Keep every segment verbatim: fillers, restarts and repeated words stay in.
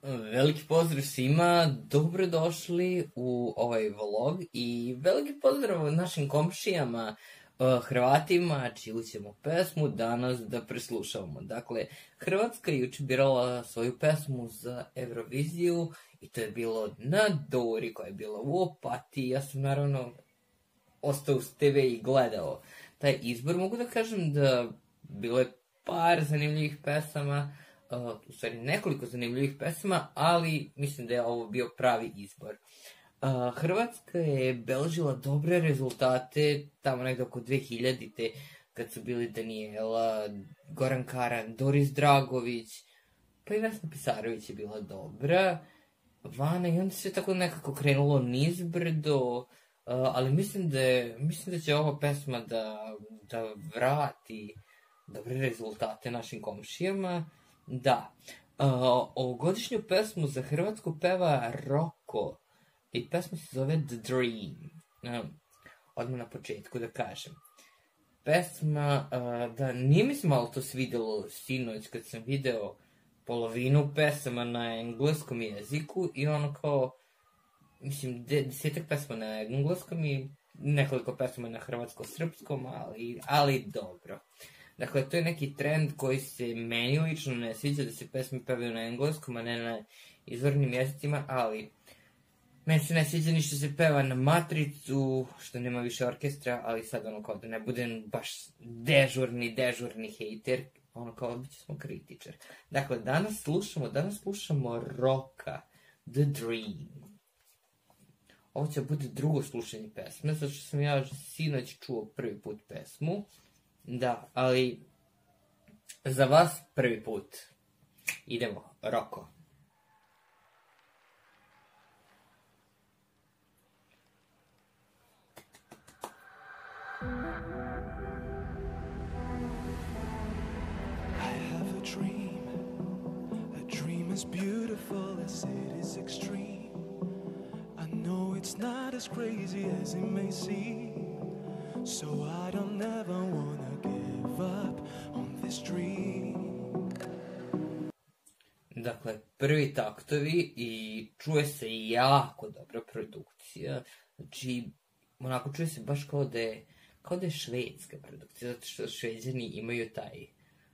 Veliki pozdrav svima, dobrodošli u ovaj vlog i veliki pozdrav našim komšijama, Hrvatima, čiju ćemo pesmu danas da preslušavamo. Dakle, Hrvatska je juče birala svoju pesmu za Euroviziju i to je bilo na Dori koja je bila u Opatiji. Ja sam naravno ostao uz te ve i gledao taj izbor. Mogu da kažem da bilo je par zanimljivih pesama, Uh, u stvari nekoliko zanimljivih pesama, ali mislim da je ovo bio pravi izbor. Uh, Hrvatska je beležila dobre rezultate tamo nekdo oko dve hiljadite kad su bili Danijela, Goran Karan, Doris Dragović, pa i Vesna Pisarović je bila dobra, Vana, i onda sve tako nekako krenulo nizbrdo, uh, ali mislim da, je, mislim da će ova pesma da, da vrati dobre rezultate našim komšijama. Da, uh, ovogodišnju pesmu za Hrvatsku peva Roko i pesma se zove The Dream. Uh, odmah na početku da kažem. Pesma, uh, da nije mi se malo to svidelo sinoć kad sam video polovinu pesama na engleskom jeziku i ono kao, mislim, de, desetak pesma na engleskom i nekoliko pesma na hrvatsko-srpskom, ali, ali dobro. Dakle, to je neki trend koji se meni lično ne sviđa da se pesme pevaju na engleskom, a ne na izvornim jezicima, ali meni se ne sviđa ni što se peva na matricu, što nema više orkestra, ali sad ono kao da ne budem baš dežurni, dežurni hejter, ono kao bit ćemo kritičar. Dakle, danas slušamo, danas slušamo Roka, The Dream. Ovo će bude drugo slušanje pesme, zato što sam ja sinoć čuo prvi put pesmu. Da, ali za vas prvi put. Idemo, Roko. I have a dream. A dream as beautiful as it is extreme. I know it's not as crazy as it may seem. So I don't ever wanna give up on this dream. Dakle, prvi taktovi i čuje se jako dobra produkcija. Znači, onako čuje se baš kao da je, kao da je švedska produkcija, zato što Šveđani imaju taj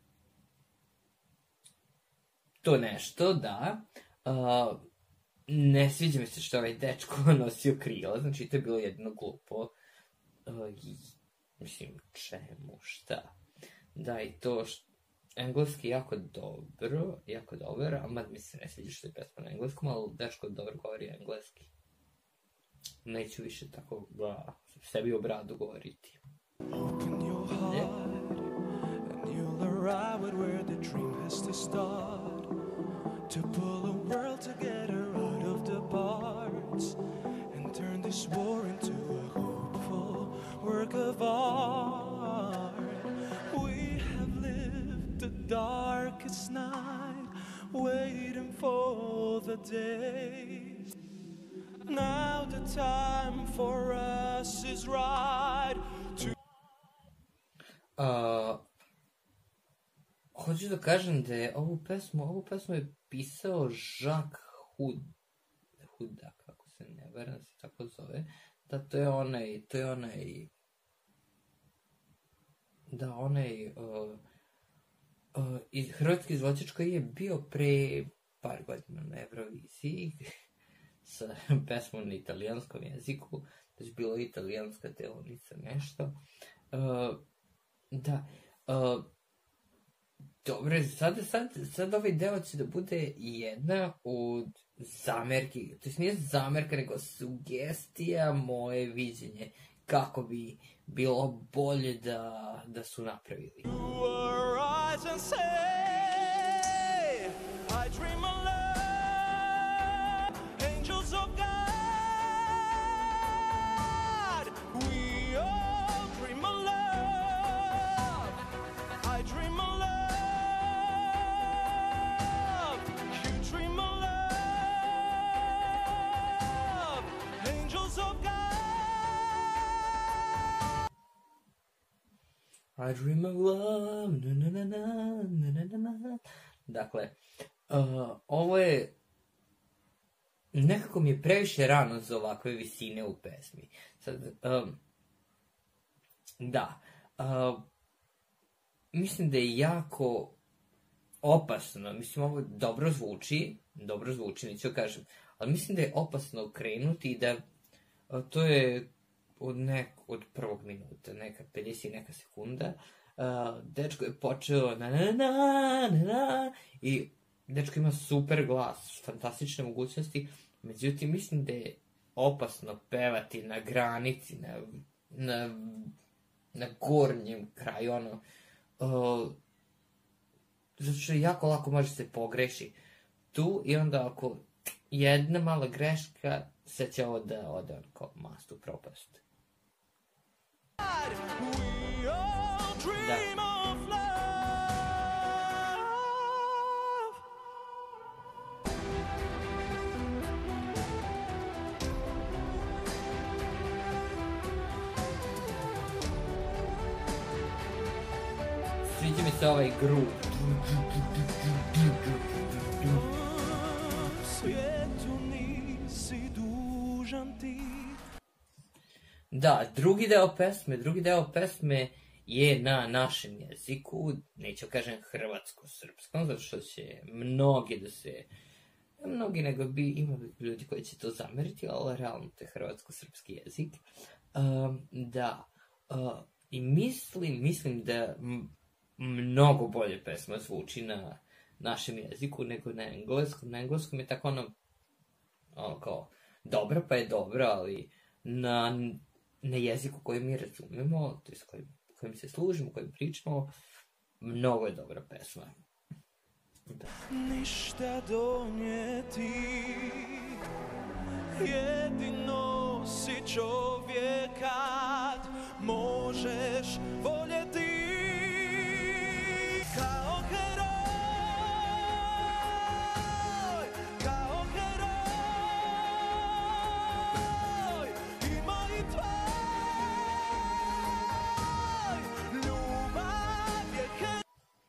to nešto, da. Uh, ne sviđa mi se što ovaj dečko nosio krila, znači to je bilo jedno glupo. Uh, mislim, čemu, šta? Da, i to što engleski jako dobro, jako dobar, a mad mi se ne sviđa što je pesma na engleskom, ali dečko dobro govori engleski. Neću više tako da sebi u bradu govoriti. Open your heart and you'll arrive at where the dream has to start. To pull a world together out of the parts and turn this war into a hopeful work of art. We have lived the darkest night, waiting for the day. Now the time for us is right to... Uh, hoću da kažem da je ovu pesmu, ovu pesmu je pisao Jacques Hud, Huda, kako se ne varam se tako zove. Da, to je onaj, to je onaj, da, onaj, uh, uh, iz hrvatski izvođač koji je bio pre par godina na Euroviziji sa pesmom na italijanskom jeziku, da je bila italijanska deonica nešto. Uh, da, uh, dobro, sad, sad, sad ovaj deo će da bude jedna od zamerki, to jest nije zamerka, nego sugestija, moje viđenje, kako bi bilo bolje da, da su napravili. I dream of love, na na na na na na na na. Dakle, uh, ovo je nekako mi je previše rano za ovakve visine u pesmi. Sad, um, da, uh, mislim da je jako opasno, mislim ovo dobro zvuči, dobro zvuči, neću kažem, ali mislim da je opasno krenuti i da uh, to je od, nek, od prvog minuta, neka pedeset neka sekunda, uh, dečko je počeo na na na na na i dečko ima super glas, fantastične mogućnosti, međutim mislim da je opasno pevati na granici, na, na, na gornjem kraju, ono, uh, zato što jako lako može se pogreši tu i onda ako jedna mala greška, sve će ovo da ode on kao mast u propast. Da. Sviđa mi se ovaj groove. Svijetu nisi dužan ti. Da, drugi deo pesme, drugi deo pesme je na našem jeziku, neću kažem hrvatsko-srpskom, zato što će mnogi da se, mnogi nego bi, ima ljudi koji će to zameriti, ali realno to je hrvatsko-srpski jezik. Um, da, uh, i mislim, mislim da mnogo bolje pesma zvuči na našem jeziku nego na engleskom. Na engleskom je tako ono, ono kao, dobro pa je dobro, ali na, na jeziku koji mi razumemo, to je kojim, kojim se služimo, kojim pričamo, mnogo je dobra pesma. Da. Ništa donijeti, jedino si čovjek kad možeš voljeti. Kao heroj, kao heroj, i moj tvoj, ljubav je heroj.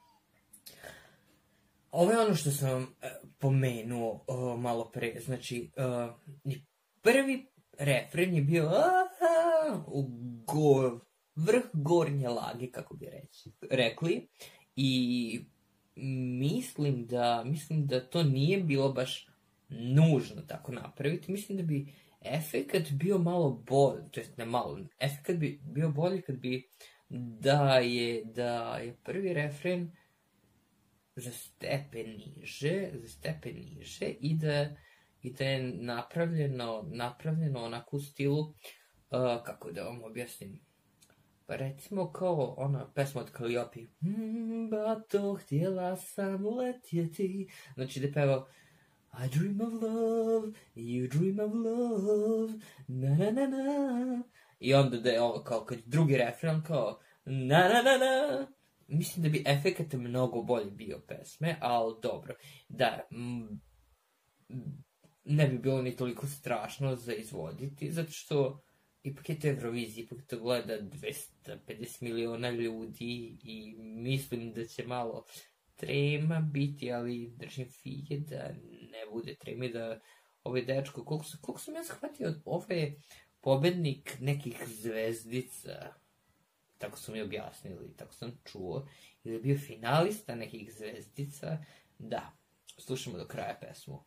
Ovo je ono što sam vam e, pomenuo o, malo pre, znači, e, prvi refren je bio aha, u go, vrh gornje lage, kako bi reći, rekli. I mislim da, mislim da to nije bilo baš nužno tako napraviti. Mislim da bi efekat bio malo bolji, to jest ne malo, efekat bi bio bolji kad bi da je, da je prvi refren za stepen niže, za stepen niže i da, i da je napravljeno, napravljeno onako u stilu, uh, kako da vam objasnim, pa recimo kao ona pesma od Kaliopi, mm, ba to htjela sam letjeti, znači da peva I dream of love, you dream of love, na na na na, i onda da je ovo kao kad drugi refren kao na na na na, mislim da bi efekat mnogo bolji bio pesme, ali dobro, da, m, ne bi bilo ni toliko strašno za izvoditi, zato što ipak je to Eurovizija, ipak to gleda dvesta pedeset miliona ljudi i mislim da će malo trema biti, ali držim fige da ne bude treme, da ovaj dečko, koliko, koliko sam ja shvatio, ovo je pobednik nekih zvezdica, tako su mi objasnili, tako sam čuo, ili je bio finalista nekih zvezdica, da, slušamo do kraja pesmu.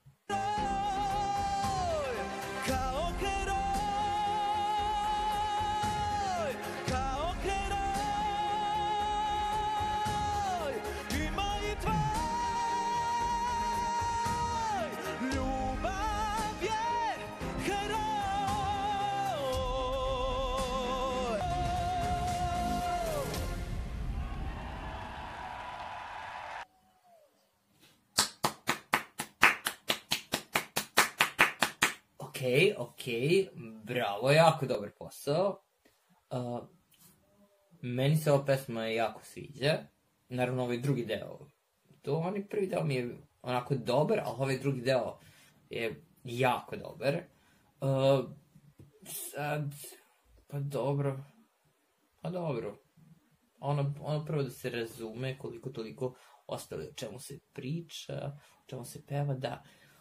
Kao heroj, kao heroj, i moj tvoj, ljubav je heroj. Okej, okej, bravo, jako dobar posao. Uh, meni se ova pesma jako sviđa. Naravno, ovaj drugi deo. To onaj prvi deo mi je onako dobar, ali ovaj drugi deo je jako dobar. Uh, sad, pa dobro, pa dobro. Ono, ono prvo da se razume koliko toliko ostali o čemu se priča, o čemu se peva, da.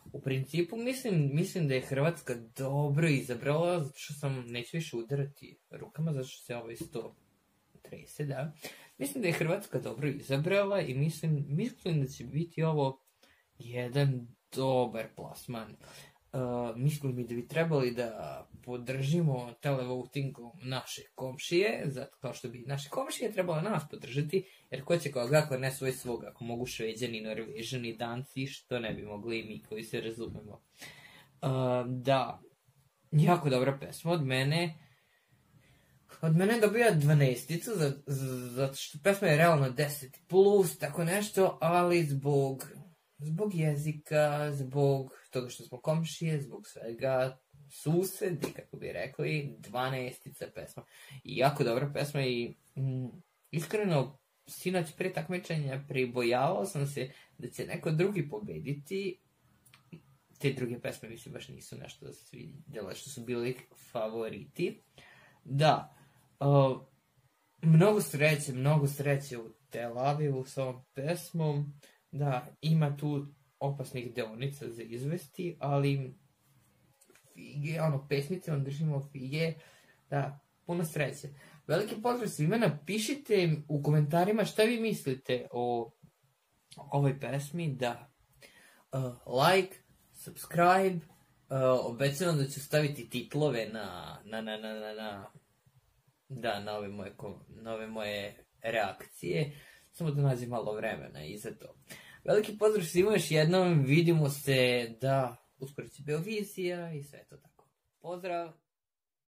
u principu mislim, mislim da je Hrvatska dobro izabrala, zato što sam, neću više udarati rukama, zato što se ovaj sto trese, da. Mislim da je Hrvatska dobro izabrala i mislim, mislim da će biti ovo jedan dobar plasman. Uh, mislim mi da bi trebali da podržimo televotingom naše komšije, zato kao što bi naše komšije trebalo nas podržati, jer ko će koga ako ne svoj svog, ako mogu Šveđani, Norvežani, Danci, što ne bi mogli i mi koji se razumemo. Uh, da, jako dobra pesma od mene. Od mene dobija dvanaesticu, zato što pesma je realno deset plus, tako nešto, ali zbog, zbog jezika, zbog toga što smo komšije, zbog svega, susedi, kako bi rekli, dvanaestica pesma. I jako dobra pesma i mm, iskreno, sinoć pre takmičenja pribojavao sam se da će neko drugi pobediti. Te druge pesme mi se baš nisu nešto da se svidjela, što su bili favoriti. Da, uh, mnogo sreće, mnogo sreće u Tel Avivu s ovom pesmom. Da, ima tu opasnih deonica za izvesti, ali fige, ono, pesmice, on držimo fige, da, puno sreće. Veliki pozdrav svima, napišite u komentarima šta vi mislite o ovoj pesmi, da, uh, like, subscribe, uh, obećavam da ću staviti titlove na, na, na, na, na, na, da, na ove moje, na ove moje reakcije, samo da nađem malo vremena i za to. Veliki pozdrav svima još jednom, vidimo se, da, uskoro će Beovizija i sve to tako. Pozdrav!